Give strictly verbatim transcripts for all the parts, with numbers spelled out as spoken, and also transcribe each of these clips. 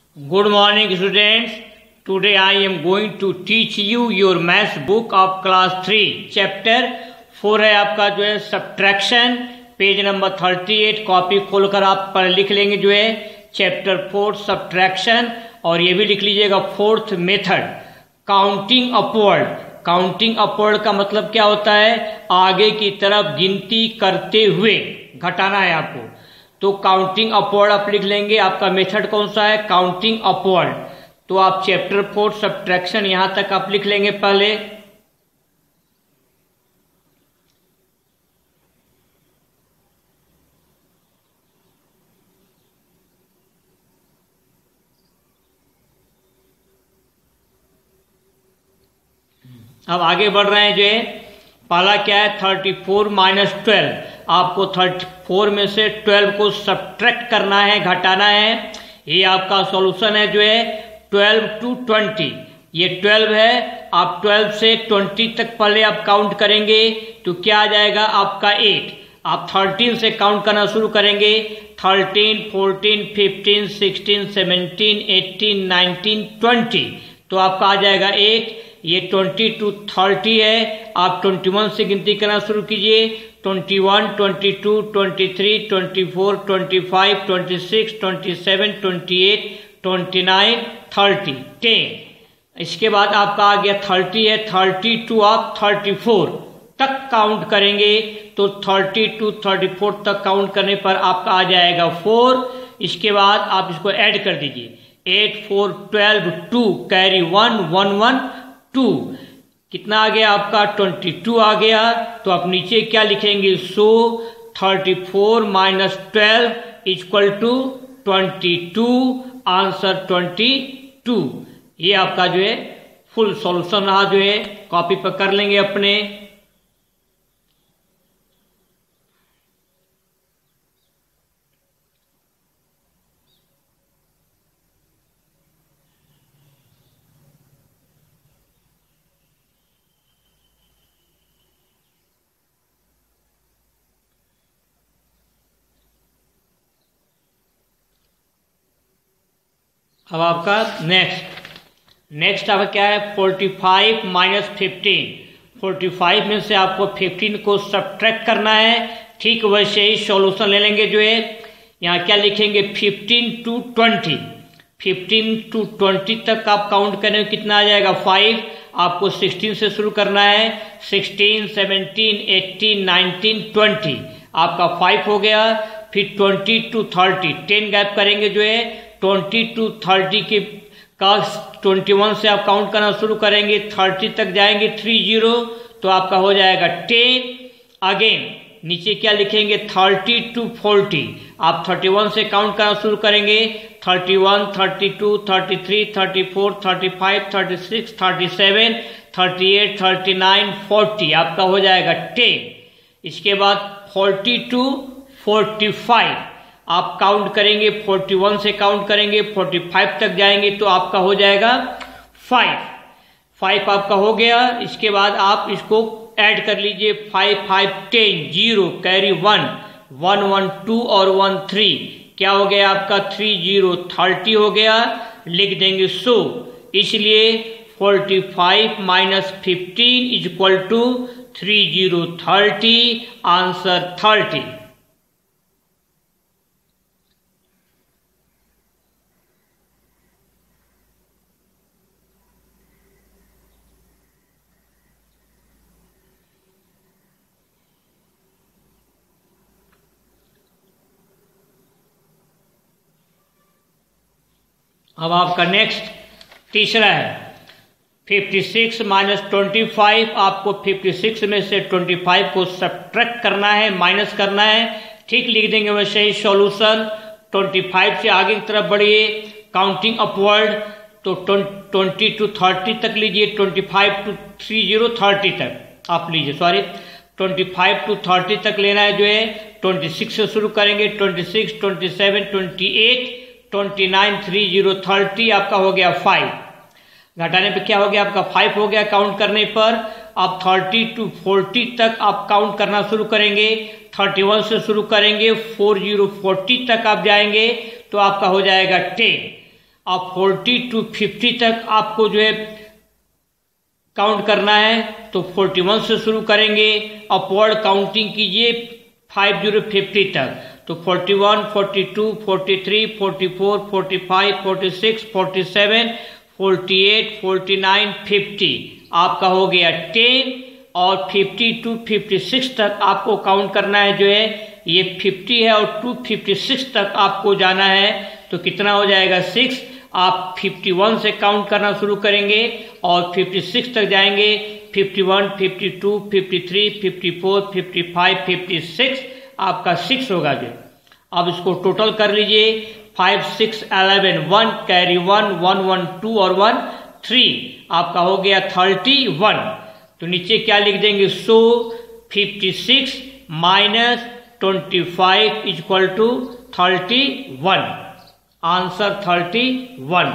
Good morning students. Today I am going to teach you your maths book of class three. Chapter four है आपका जो है subtraction, page number thirty eight. Copy खोलकर आप पर लिख लेंगे जो है चैप्टर फोर सब्ट्रैक्शन, और ये भी लिख लीजिएगा fourth method counting upward. Counting upward का मतलब क्या होता है? आगे की तरफ गिनती करते हुए घटाना है आपको. तो काउंटिंग अपवर्ड आप लिख लेंगे. आपका मेथड कौन सा है? Counting upward. तो आप चैप्टर फोर सब्ट्रैक्शन यहां तक आप लिख लेंगे पहले. अब आगे बढ़ रहे हैं जो है पहला क्या है? Thirty four minus twelve. आपको थर्टी फोर में से ट्वेल्व को सब्ट्रैक्ट करना है, घटाना है. ये आपका सॉल्यूशन है जो है ट्वेल्व टू ट्वेंटी. ये ट्वेल्व है, आप ट्वेल्व से ट्वेंटी तक पहले आप काउंट करेंगे तो क्या आ जाएगा आपका एट. आप थर्टीन से काउंट करना शुरू करेंगे. Thirteen, fourteen, fifteen, sixteen, seventeen, eighteen, nineteen, twenty. तो आपका आ जाएगा एट. ये ट्वेंटी टू थर्टी है. आप ट्वेंटी वन से गिनती करना शुरू कीजिए. Twenty one, twenty two, twenty three, twenty four, twenty five, twenty six, twenty seven, twenty eight, twenty nine, thirty, ten. इसके बाद आपका आ गया थर्टी है. थर्टी टू आप थर्टी फोर तक काउंट करेंगे तो थर्टी टू थर्टी फोर तक काउंट करने पर आपका आ जाएगा फोर. इसके बाद आप इसको ऐड कर दीजिए. Eight, four, twelve, two, carry one, one, one, two. कितना आ गया आपका? ट्वेंटी टू आ गया. तो आप नीचे क्या लिखेंगे? So thirty four minus twelve equal to twenty two. Answer twenty two. ये आपका जो है फुल सॉल्यूशन रहा. जो है कॉपी पर कर लेंगे अपने. अब आपका नेक्स्ट नेक्स्ट आपका क्या है? Forty five minus fifteen. Forty five में से आपको फिफ्टीन को सब्ट्रैक्ट करना है. ठीक वैसे ही सॉल्यूशन ले लेंगे. जो है यहाँ क्या लिखेंगे? Fifteen to twenty. Fifteen to twenty तक आप काउंट करें कितना आ जाएगा? फाइव. आपको सिक्सटीन से शुरू करना है. Sixteen, seventeen, eighteen, nineteen, twenty. आपका फाइव हो गया. फिर twenty to thirty, ten gap करेंगे. जो है ट्वेंटी टू थर्टी के का ट्वेंटी वन से आप काउंट करना शुरू करेंगे. थर्टी तक जाएंगे थ्री जीरो. तो आपका हो जाएगा टेन. अगेन नीचे क्या लिखेंगे? Thirty to forty. आप थर्टी वन से काउंट करना शुरू करेंगे. Thirty one, thirty to, thirty three, thirty four, thirty five, thirty six, thirty seven, thirty eight, thirty nine, forty. आपका हो जाएगा टेन. इसके बाद फोर्टी टू फोर्टी फाइव आप काउंट करेंगे. फोर्टी वन से काउंट करेंगे, फोर्टी फाइव तक जाएंगे तो आपका हो जाएगा फाइव. फाइव आपका हो गया. इसके बाद आप इसको ऐड कर लीजिए. Five, five, ten, zero, carry one, one, one, two और वन, थ्री. क्या हो गया आपका? थ्री जीरो थर्टी हो गया. लिख देंगे सो. इसलिए forty five minus fifteen is equal to three zero thirty. Answer thirty. अब आपका नेक्स्ट तीसरा है fifty six minus twenty five. आपको फिफ्टी सिक्स में से ट्वेंटी फाइव को सब्ट्रैक्ट करना है, माइनस करना है. ठीक लिख देंगे वैसे ही सॉल्यूशन. ट्वेंटी फाइव से आगे की तरफ बढ़िए. Counting upward. तो ट्वेंटी टू थर्टी तक लीजिए. Twenty five to three zero thirty तक आप लीजिए. Sorry twenty five to thirty तक लेना है. जो है ट्वेंटी सिक्स से शुरू करेंगे. Twenty six, twenty seven, twenty eight, twenty nine, three zero thirty. आपका हो गया फाइव. घटाने पे क्या हो गया आपका? फाइव हो गया. काउंट करने पर आप थर्टी टू फोर्टी तक आप काउंट करना शुरू करेंगे. थर्टी वन से शुरू करेंगे, फोर जीरो फोर्टी तक आप जाएंगे तो आपका हो जाएगा टेन. अब फोर्टी टू फिफ्टी तक आपको जो है काउंट करना है, तो फोर्टी वन से शुरू करेंगे, अपवर्ड काउंटिंग कीजिए फाइव जीरो फिफ्टी तक, तो forty one, forty to, forty three, forty four, forty five, forty six, forty seven, forty eight, forty nine, fifty आपका हो गया टेन, और फिफ्टी टू फिफ्टी सिक्स तक आपको काउंट करना है जो है, ये फिफ्टी है और टू फिफ्टी सिक्स तक आपको जाना है, तो कितना हो जाएगा सिक्स। आप फिफ्टी वन से काउंट करना शुरू करेंगे और फिफ्टी सिक्स तक जाएंगे, fifty one, fifty two, fifty three, fifty four, fifty five, fifty six आपका सिक्स होगा जो। अब इसको टोटल कर लीजिए, five six eleven, one carry one, one one two और वन थ्री आपका हो गया थर्टी वन। तो नीचे क्या लिख देंगे, so fifty six minus twenty five equal to thirty one, answer thirty one.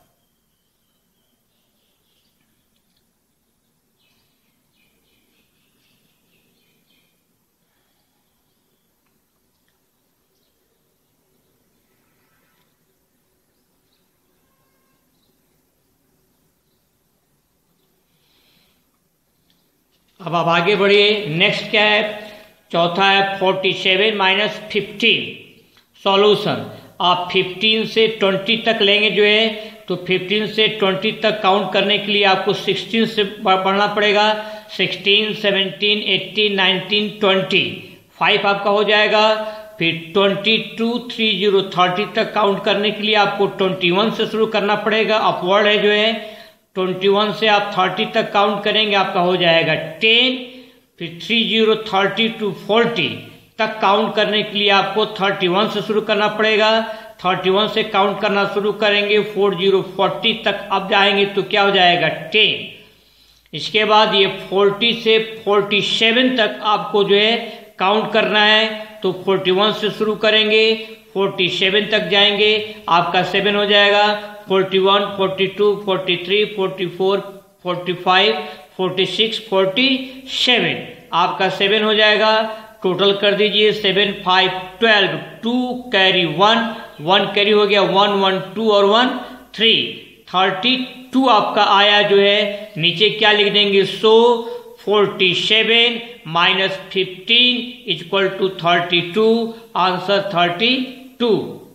अब आप आगे बढ़िए, नेक्स्ट क्या है, चौथा है forty seven minus fifteen. Solution, आप फिफ्टीन से ट्वेंटी तक लेंगे जो है, तो फिफ्टीन से ट्वेंटी तक काउंट करने के लिए आपको सिक्सटीन से बढ़ना पड़ेगा, sixteen, seventeen, eighteen, nineteen, twenty, five आपका हो जाएगा। फिर twenty to, three zero, thirty तक काउंट करने के लिए आपको ट्वेंटी वन से शुरू करना पड़ेगा, अपवर्ड है जो है, ट्वेंटी वन से आप थर्टी तक काउंट करेंगे, आपका हो जाएगा टेन। फिर three zero, thirty to forty तक काउंट करने के लिए आपको थर्टी वन से शुरू करना पड़ेगा, थर्टी वन से काउंट करना शुरू करेंगे, फोर जीरो, फोर्टी तक अब जाएंगे तो क्या हो जाएगा टेन। इसके बाद ये फोर्टी से फोर्टी सेवन तक आपको जो है काउंट करना है, तो फोर्टी वन से शुरू करेंगे, फोर्टी सेवन तक जाएंगे, आपका सेवन हो जाएगा, forty one, forty to, forty three, forty four, forty five, forty six, forty seven आपका सेवन हो जाएगा। टोटल कर दीजिए, seven five twelve, two carry one, one carry हो गया, वन वन टू और वन थ्री, थर्टी टू आपका आया जो है। नीचे क्या लिख देंगे, so forty seven minus fifteen equal to thirty two, answer thirty two.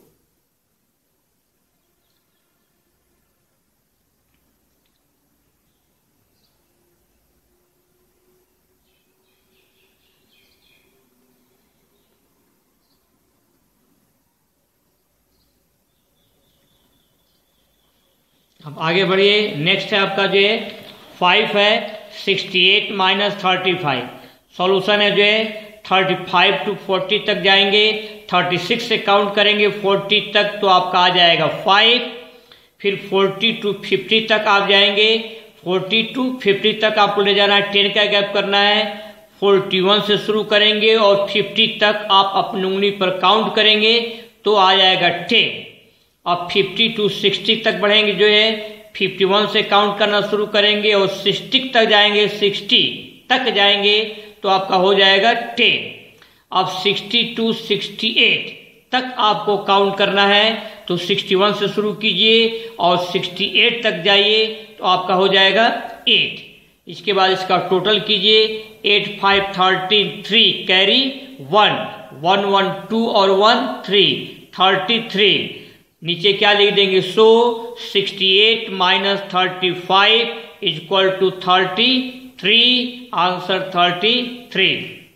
अब आगे बढ़िए, नेक्स्ट है आपका जो है फाइव है, sixty eight minus thirty five. Solution है जो है, थर्टी फाइव टू फोर्टी तक जाएंगे, थर्टी सिक्स से काउंट करेंगे फोर्टी तक, तो आपका आ जाएगा फाइव। फिर फोर्टी टू फिफ्टी तक आप जाएंगे, फोर्टी टू फिफ्टी तक आपको ले जाना है, टेन का गैप करना है, फोर्टी वन से शुरू करेंगे और फिफ्टी तक आप अपनी उंगली पर काउंट करेंगे तो आ जाएगा टेन। अब फिफ्टी टू सिक्सटी तक बढ़ेंगे जो है, फिफ्टी वन से काउंट करना शुरू करेंगे और सिक्सटी तक जाएंगे, सिक्सटी तक जाएंगे तो आपका हो जाएगा टेन। अब सिक्सटी टू सिक्सटी एट तक आपको काउंट करना है, तो सिक्सटी वन से शुरू कीजिए और सिक्सटी एट तक जाइए तो आपका हो जाएगा एट। इसके बाद इसका टोटल कीजिए, eight five thirteen, three carry one, one one two और वन थ्री, थर्टी थ्री। नीचे क्या लिख देंगे, so sixty eight minus thirty five equal to thirty three, answer thirty three.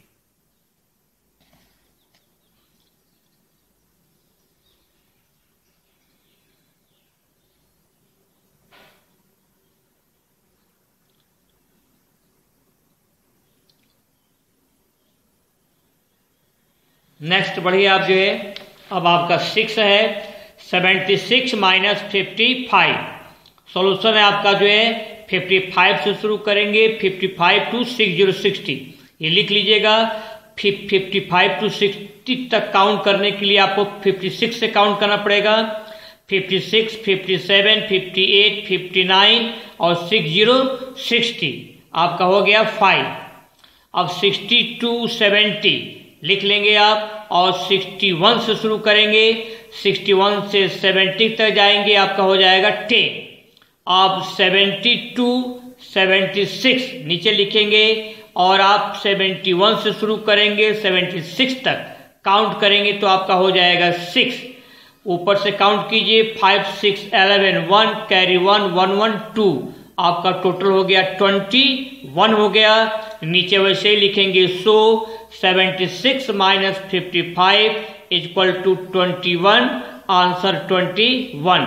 Next बढ़िए आप जो है, अब आपका सिक्स है, seventy six minus fifty five. Solution है आपका जो है, फिफ्टी फाइव से शुरू करेंगे, fifty five to six zero sixty, ये लिख लीजिएगा। फिफ्टी फाइव टू सिक्सटी तक काउंट करने के लिए आपको फिफ्टी सिक्स से काउंट करना पड़ेगा, fifty six, fifty seven, fifty eight, fifty nine और सिक्स जीरो सिक्सटी आपका हो गया फाइव। अब सिक्सटी टू सेवेंटी लिख लेंगे आप और सिक्सटी वन से शुरू करेंगे, सिक्सटी वन से सेवेंटी तक जाएंगे, आपका हो जाएगा टेन। आप सेवेंटी टू सेवेंटी सिक्स नीचे लिखेंगे और आप सेवेंटी वन से शुरू करेंगे, सेवेंटी सिक्स तक काउंट करेंगे तो आपका हो जाएगा सिक्स। ऊपर से काउंट कीजिए, five six eleven, one carry one, one one two, आपका टोटल हो गया ट्वेंटी वन हो गया। नीचे वैसे ही लिखेंगे, so seventy six minus fifty five equal to twenty one, answer twenty one.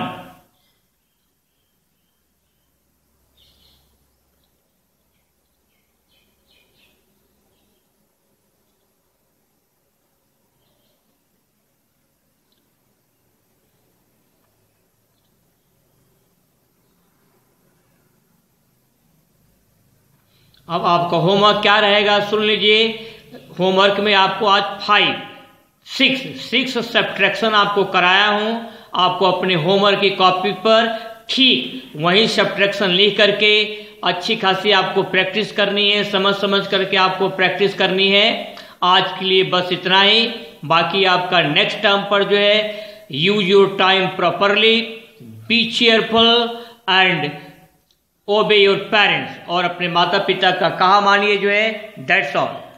अब आपका होमवर्क क्या रहेगा सुन लीजिए। होमवर्क में आपको आज फाइव सिक्स सिक्स सब्ट्रैक्शन आपको कराया हूं। आपको अपने होमवर्क की कॉपी पर ठीक वही सब्ट्रैक्शन लिख करके अच्छी खासी आपको प्रैक्टिस करनी है, समझ समझ करके आपको प्रैक्टिस करनी है। आज के लिए बस इतना ही। बाकी आपका नेक्स्ट टर्म पर जो है, use your time properly, be cheerful and obey your parents, और अपने माता पिता का कहा मानिए जो है। That's all.